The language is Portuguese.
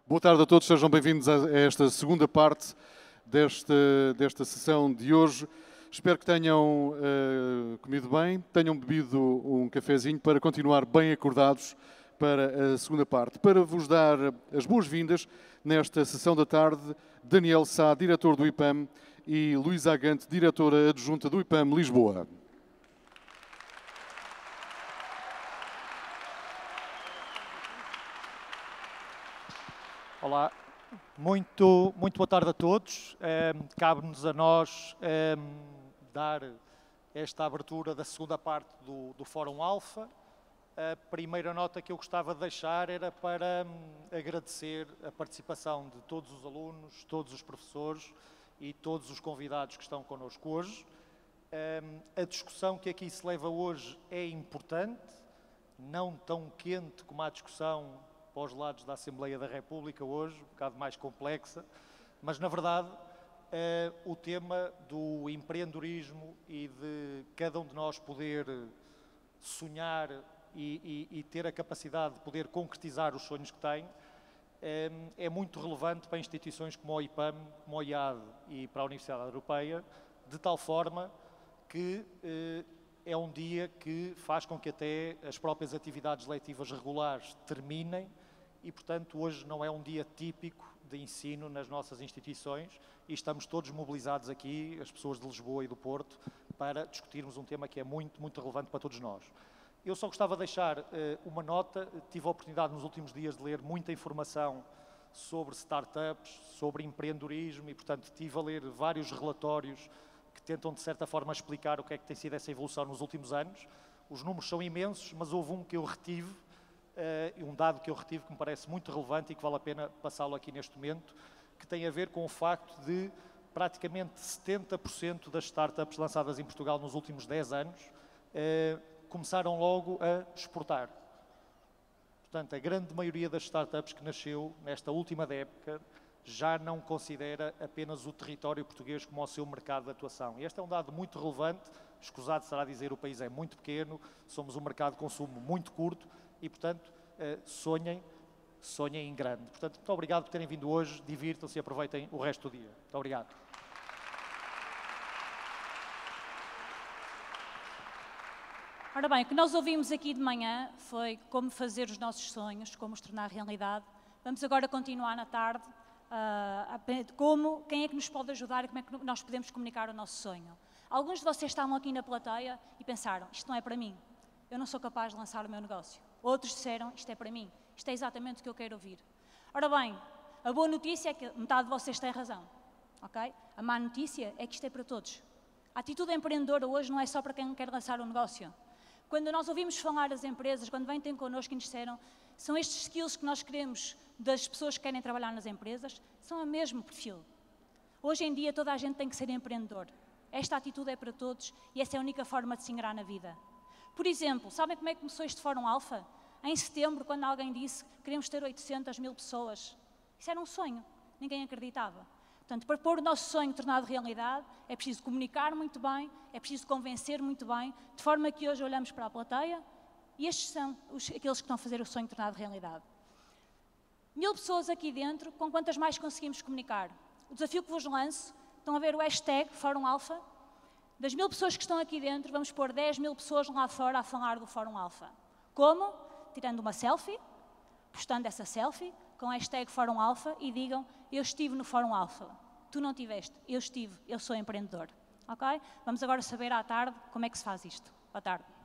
Boa tarde a todos, sejam bem-vindos a esta segunda parte desta sessão de hoje. Espero que tenham comido bem, tenham bebido um cafezinho para continuar bem acordados para a segunda parte. Para vos dar as boas-vindas nesta sessão da tarde, Daniel Sá, diretor do IPAM, e Luísa Agante, diretora adjunta do IPAM Lisboa. Olá, muito boa tarde a todos. Cabe-nos a nós dar esta abertura da segunda parte do Fórum Alfa. A primeira nota que eu gostava de deixar era para agradecer a participação de todos os alunos, todos os professores e todos os convidados que estão connosco hoje. A discussão que aqui se leva hoje é importante, não tão quente como a discussão para os lados da Assembleia da República hoje, um bocado mais complexa, mas na verdade o tema do empreendedorismo e de cada um de nós poder sonhar e ter a capacidade de poder concretizar os sonhos que tem é muito relevante para instituições como o IPAM, como o IAD e para a Universidade Europeia, de tal forma que é um dia que faz com que até as próprias atividades letivas regulares terminem e, portanto, hoje não é um dia típico de ensino nas nossas instituições e estamos todos mobilizados aqui, as pessoas de Lisboa e do Porto, para discutirmos um tema que é muito relevante para todos nós. Eu só gostava de deixar uma nota. Tive a oportunidade nos últimos dias de ler muita informação sobre startups, sobre empreendedorismo e, portanto, estive a ler vários relatórios que tentam, de certa forma, explicar o que é que tem sido essa evolução nos últimos anos. Os números são imensos, mas houve um que eu retive, um dado que eu retive que me parece muito relevante e que vale a pena passá-lo aqui neste momento, que tem a ver com o facto de praticamente 70% das startups lançadas em Portugal nos últimos 10 anos começaram logo a exportar. Portanto, a grande maioria das startups que nasceu nesta última década já não considera apenas o território português como o seu mercado de atuação. E este é um dado muito relevante. Escusado será dizer, o país é muito pequeno, somos um mercado de consumo muito curto e, portanto, sonhem em grande. Portanto, muito obrigado por terem vindo hoje, divirtam-se e aproveitem o resto do dia. Muito obrigado. Ora bem, o que nós ouvimos aqui de manhã foi como fazer os nossos sonhos, como os tornar realidade. Vamos agora continuar na tarde. Quem é que nos pode ajudar e como é que nós podemos comunicar o nosso sonho. Alguns de vocês estavam aqui na plateia e pensaram, isto não é para mim, eu não sou capaz de lançar o meu negócio. Outros disseram, isto é para mim, isto é exatamente o que eu quero ouvir. Ora bem, a boa notícia é que metade de vocês tem razão, ok? A má notícia é que isto é para todos. A atitude empreendedora hoje não é só para quem quer lançar um negócio. Quando nós ouvimos falar das empresas, quando vêm ter connosco e nos disseram, são estes skills que nós queremos das pessoas que querem trabalhar nas empresas, são o mesmo perfil. Hoje em dia toda a gente tem que ser empreendedor. Esta atitude é para todos e essa é a única forma de se ingrar na vida. Por exemplo, sabem como é que começou este Fórum Alfa? Em setembro, quando alguém disse que queremos ter 800 mil pessoas. Isso era um sonho, ninguém acreditava. Portanto, para pôr o nosso sonho tornado realidade, é preciso comunicar muito bem, é preciso convencer muito bem, de forma que hoje olhamos para a plateia e estes são aqueles que estão a fazer o sonho tornado realidade. 1000 pessoas aqui dentro, com quantas mais conseguimos comunicar? O desafio que vos lanço, estão a ver o hashtag Fórum Alfa? Das 1000 pessoas que estão aqui dentro, vamos pôr 10.000 pessoas lá fora a falar do Fórum Alfa. Como? Tirando uma selfie, postando essa selfie, com o hashtag Fórum Alfa e digam, eu estive no Fórum Alfa. Tu não tiveste, eu estive, eu sou empreendedor. Ok? Vamos agora saber à tarde como é que se faz isto. Boa tarde.